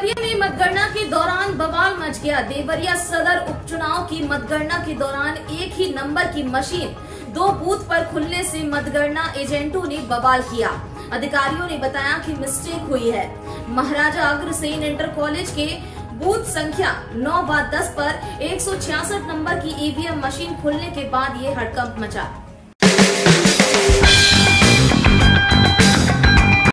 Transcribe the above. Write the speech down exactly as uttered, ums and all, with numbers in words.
देवरिया में मतगणना के दौरान बवाल मच गया। देवरिया सदर उपचुनाव की मतगणना के दौरान एक ही नंबर की मशीन दो बूथ पर खुलने से मतगणना एजेंटों ने बवाल किया। अधिकारियों ने बताया कि मिस्टेक हुई है। महाराजा अग्रसेन इंटर कॉलेज के बूथ संख्या नौ व दस पर एक सौ छियासठ नंबर की ईवीएम मशीन खुलने के बाद ये हड़कंप मचा।